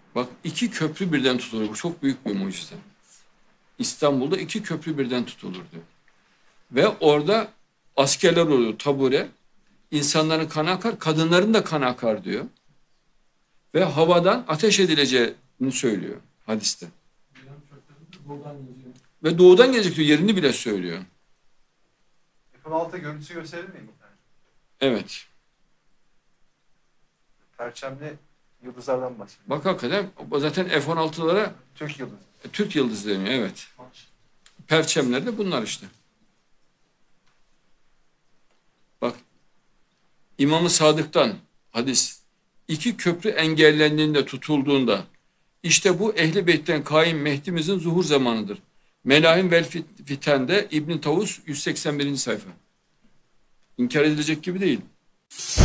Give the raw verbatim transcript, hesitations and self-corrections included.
Bak iki köprü birden tutulur. Bu çok büyük bir mucize. İstanbul'da iki köprü birden tutulur diyor. Ve orada askerler oluyor tabure. İnsanların kanı akar, kadınların da kanı akar diyor. Ve havadan ateş edileceğini söylüyor hadiste. Ve doğudan gelecek diyor, yerini bile söylüyor. F on altı görüntüsü gösterir miyim? Evet. Perçemli yıldızlardan bahsediyor. Bak hakikaten zaten F on altılara Türk yıldızı. Türk yıldızı deniyor, evet. Perçemler de bunlar işte. Bak İmam-ı Sadık'tan hadis, iki köprü engellendiğinde, tutulduğunda işte bu Ehl-i Beyt'ten kaim Mehdi'mizin zuhur zamanıdır. Melahim vel Fiten'de İbn Tavus yüz seksen birinci sayfa. İnkar edilecek gibi değil.